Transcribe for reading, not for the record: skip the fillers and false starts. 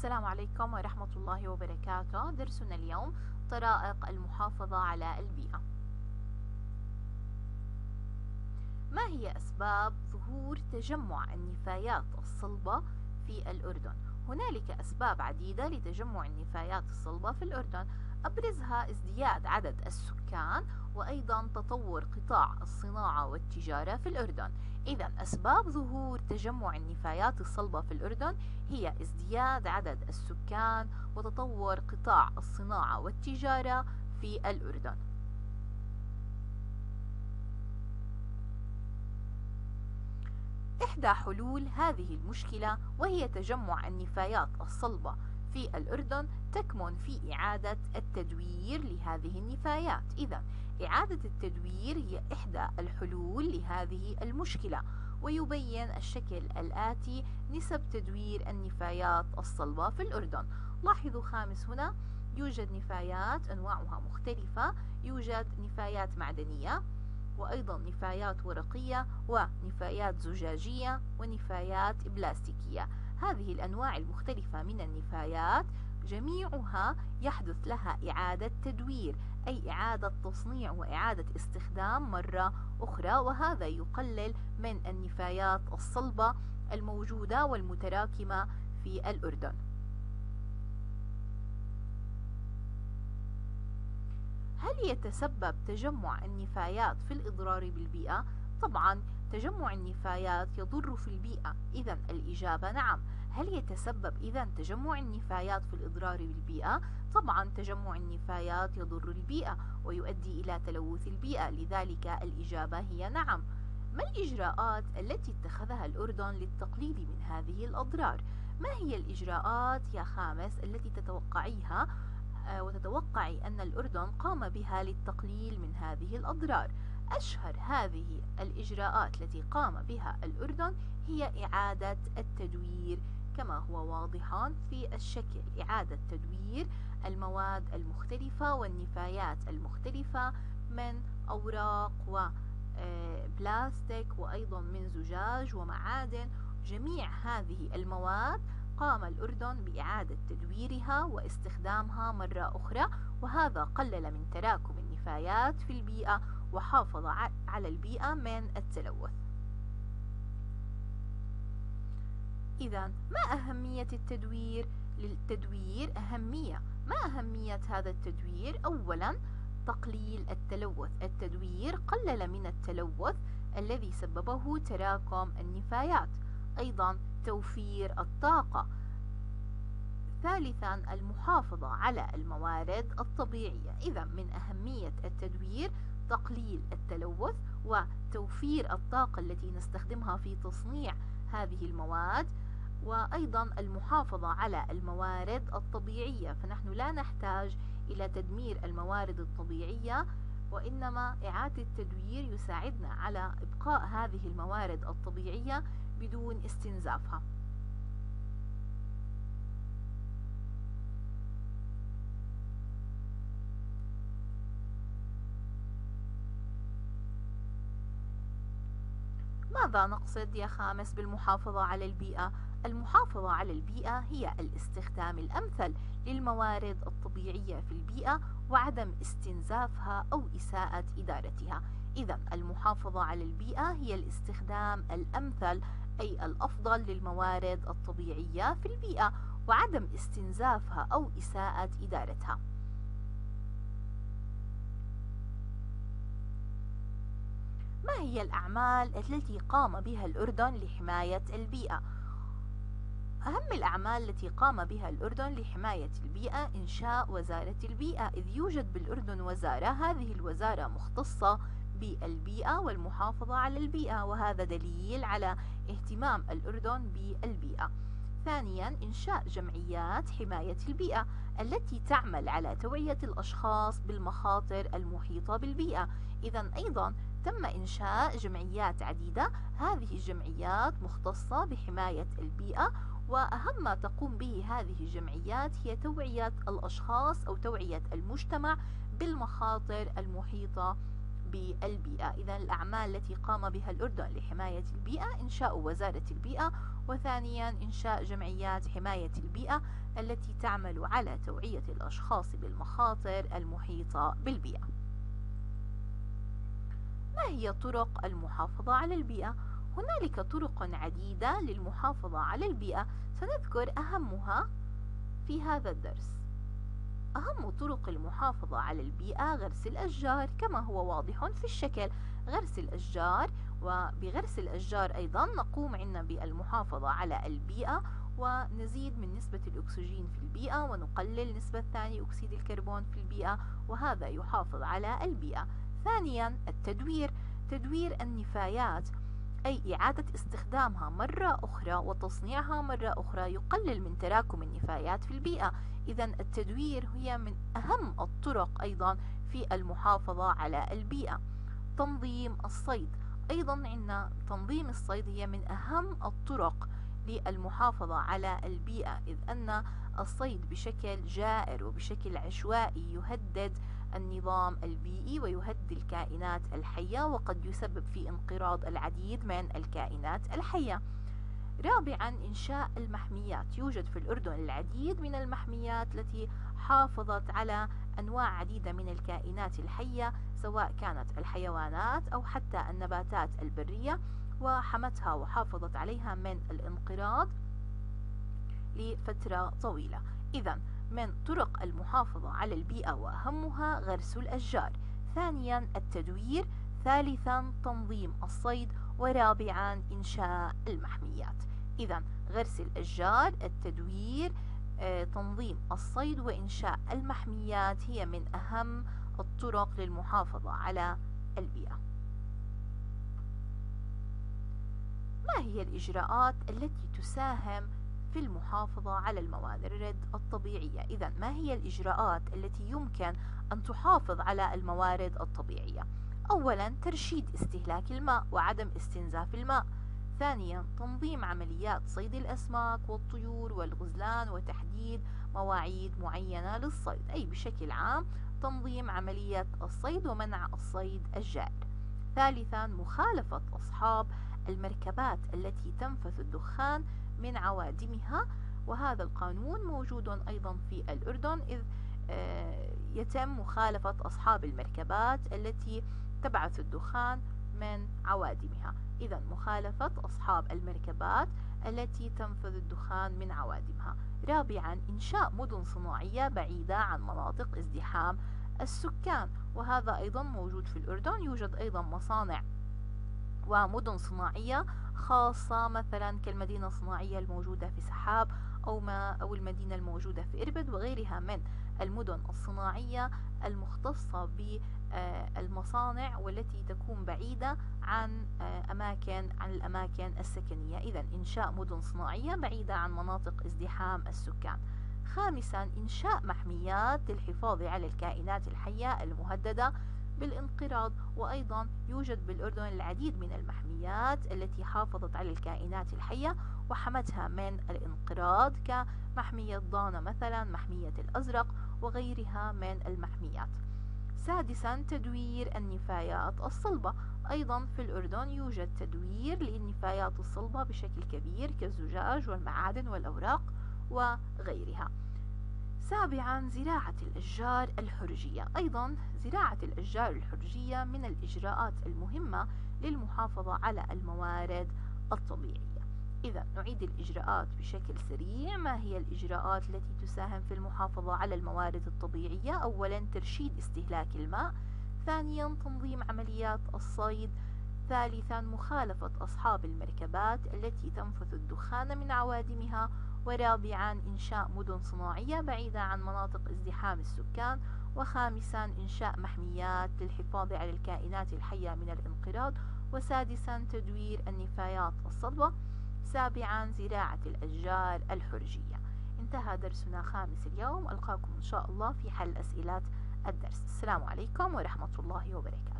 السلام عليكم ورحمة الله وبركاته. درسنا اليوم طرائق المحافظة على البيئة. ما هي أسباب ظهور تجمع النفايات الصلبة في الأردن؟ هنالك أسباب عديدة لتجمع النفايات الصلبة في الأردن، أبرزها ازدياد عدد السكان وأيضا تطور قطاع الصناعة والتجارة في الأردن. إذا أسباب ظهور تجمع النفايات الصلبة في الأردن هي ازدياد عدد السكان وتطور قطاع الصناعة والتجارة في الأردن. إحدى حلول هذه المشكلة وهي تجمع النفايات الصلبة في الأردن تكمن في إعادة التدوير لهذه النفايات. إذا إعادة التدوير هي إحدى الحلول لهذه المشكلة، ويبين الشكل الآتي نسب تدوير النفايات الصلبة في الأردن. لاحظوا خامس هنا يوجد نفايات أنواعها مختلفة، يوجد نفايات معدنية وأيضا نفايات ورقية ونفايات زجاجية ونفايات بلاستيكية. هذه الأنواع المختلفة من النفايات جميعها يحدث لها إعادة تدوير، أي إعادة تصنيع وإعادة استخدام مرة أخرى، وهذا يقلل من النفايات الصلبة الموجودة والمتراكمة في الأردن. هل يتسبب تجمع النفايات في الإضرار بالبيئة؟ طبعا تجمع النفايات يضر في البيئة، إذا الإجابة نعم. هل يتسبب إذا تجمع النفايات في الإضرار بالبيئة؟ طبعا تجمع النفايات يضر البيئة ويؤدي إلى تلوث البيئة، لذلك الإجابة هي نعم. ما الإجراءات التي اتخذها الأردن للتقليل من هذه الأضرار؟ ما هي الإجراءات يا خامس التي تتوقعيها وتتوقعي أن الأردن قام بها للتقليل من هذه الأضرار؟ أشهر هذه الإجراءات التي قام بها الأردن هي إعادة التدوير، كما هو واضح في الشكل. إعادة تدوير المواد المختلفة والنفايات المختلفة من أوراق وبلاستيك وأيضا من زجاج ومعادن. جميع هذه المواد قام الأردن بإعادة تدويرها واستخدامها مرة أخرى، وهذا قلل من تراكم النفايات في البيئة وحافظ على البيئة من التلوث. إذا ما أهمية التدوير؟ للتدوير أهمية. ما أهمية هذا التدوير؟ أولا تقليل التلوث. التدوير قلل من التلوث الذي سببه تراكم النفايات. أيضا توفير الطاقة. ثالثا المحافظة على الموارد الطبيعية. إذا من أهمية التدوير تقليل التلوث وتوفير الطاقة التي نستخدمها في تصنيع هذه المواد، وأيضا المحافظة على الموارد الطبيعية، فنحن لا نحتاج إلى تدمير الموارد الطبيعية، وإنما إعادة التدوير يساعدنا على إبقاء هذه الموارد الطبيعية بدون استنزافها. ماذا نقصد يا خامس بالمحافظة على البيئة؟ المحافظة على البيئة هي الاستخدام الأمثل للموارد الطبيعية في البيئة وعدم استنزافها أو إساءة إدارتها. إذا المحافظة على البيئة هي الاستخدام الأمثل أي الأفضل للموارد الطبيعية في البيئة وعدم استنزافها أو إساءة إدارتها. ما هي الأعمال التي قام بها الأردن لحماية البيئة؟ أهم الأعمال التي قام بها الأردن لحماية البيئة إنشاء وزارة البيئة، إذ يوجد بالأردن وزارة، هذه الوزارة مختصة بالبيئة والمحافظة على البيئة، وهذا دليل على اهتمام الأردن بالبيئة. ثانيا إنشاء جمعيات حماية البيئة التي تعمل على توعية الأشخاص بالمخاطر المحيطة بالبيئة. إذا أيضا تم إنشاء جمعيات عديدة، هذه الجمعيات مختصة بحماية البيئة، وأهم ما تقوم به هذه الجمعيات هي توعية الأشخاص أو توعية المجتمع بالمخاطر المحيطة بالبيئة. إذا الأعمال التي قام بها الأردن لحماية البيئة: إنشاء وزارة البيئة، وثانيا إنشاء جمعيات حماية البيئة التي تعمل على توعية الأشخاص بالمخاطر المحيطة بالبيئة. ما هي طرق المحافظة على البيئة؟ هنالك طرق عديدة للمحافظة على البيئة، سنذكر أهمها في هذا الدرس. أهم طرق المحافظة على البيئة غرس الأشجار كما هو واضح في الشكل، غرس الأشجار، وبغرس الأشجار أيضا نقوم عنا بالمحافظة على البيئة ونزيد من نسبة الأكسجين في البيئة ونقلل نسبة ثاني أكسيد الكربون في البيئة، وهذا يحافظ على البيئة. ثانيا التدوير، تدوير النفايات أي إعادة استخدامها مرة أخرى وتصنيعها مرة أخرى يقلل من تراكم النفايات في البيئة. إذا التدوير هي من أهم الطرق أيضا في المحافظة على البيئة. تنظيم الصيد، أيضا عندنا تنظيم الصيد هي من أهم الطرق للمحافظة على البيئة، إذ أن الصيد بشكل جائر وبشكل عشوائي يهدد النظام البيئي ويهدد الكائنات الحية، وقد يسبب في انقراض العديد من الكائنات الحية. رابعا إنشاء المحميات، يوجد في الأردن العديد من المحميات التي حافظت على أنواع عديدة من الكائنات الحية سواء كانت الحيوانات أو حتى النباتات البرية، وحمتها وحافظت عليها من الانقراض لفترة طويلة. إذا من طرق المحافظة على البيئة وأهمها غرس الأشجار، ثانيا التدوير، ثالثا تنظيم الصيد، ورابعا إنشاء المحميات. إذا غرس الأشجار، التدوير، تنظيم الصيد، وإنشاء المحميات هي من أهم الطرق للمحافظة على البيئة. ما هي الإجراءات التي تساهم في المحافظة على الموارد الطبيعية؟ إذا ما هي الإجراءات التي يمكن أن تحافظ على الموارد الطبيعية؟ أولا ترشيد استهلاك الماء وعدم استنزاف الماء. ثانيا تنظيم عمليات صيد الأسماك والطيور والغزلان وتحديد مواعيد معينة للصيد، أي بشكل عام تنظيم عمليات الصيد ومنع الصيد الجائر. ثالثا مخالفة أصحاب المركبات التي تنفث الدخان من عوادمها، وهذا القانون موجود أيضا في الأردن، إذ يتم مخالفة أصحاب المركبات التي تبعث الدخان من عوادمها. إذا مخالفة أصحاب المركبات التي تنفذ الدخان من عوادمها. رابعا إنشاء مدن صناعية بعيدة عن مناطق ازدحام السكان، وهذا أيضا موجود في الأردن، يوجد أيضا مصانع ومدن صناعية خاصة مثلا كالمدينة الصناعية الموجودة في سحاب أو المدينة الموجودة في إربد وغيرها من المدن الصناعية المختصة بالمصانع والتي تكون بعيدة عن الأماكن السكنية. إذا إنشاء مدن صناعية بعيدة عن مناطق ازدحام السكان. خامسا إنشاء محميات للحفاظ على الكائنات الحية المهددة بالانقراض، وأيضا يوجد بالأردن العديد من المحميات التي حافظت على الكائنات الحية وحمتها من الانقراض كمحمية ضانة مثلا، محمية الأزرق وغيرها من المحميات. سادسا تدوير النفايات الصلبة، أيضا في الأردن يوجد تدوير للنفايات الصلبة بشكل كبير كالزجاج والمعادن والأوراق وغيرها. سابعا زراعة الأشجار الحرجية، أيضا زراعة الأشجار الحرجية من الإجراءات المهمة للمحافظة على الموارد الطبيعية. إذا نعيد الإجراءات بشكل سريع. ما هي الإجراءات التي تساهم في المحافظة على الموارد الطبيعية؟ أولا ترشيد استهلاك الماء، ثانيا تنظيم عمليات الصيد، ثالثا مخالفة أصحاب المركبات التي تنفث الدخان من عوادمها، ورابعا إنشاء مدن صناعية بعيدة عن مناطق ازدحام السكان، وخامسا إنشاء محميات للحفاظ على الكائنات الحية من الانقراض، وسادسا تدوير النفايات الصلبة، سابعا زراعة الأشجار الحرجية. انتهى درسنا خامس اليوم، ألقاكم إن شاء الله في حل أسئلة الدرس. السلام عليكم ورحمة الله وبركاته.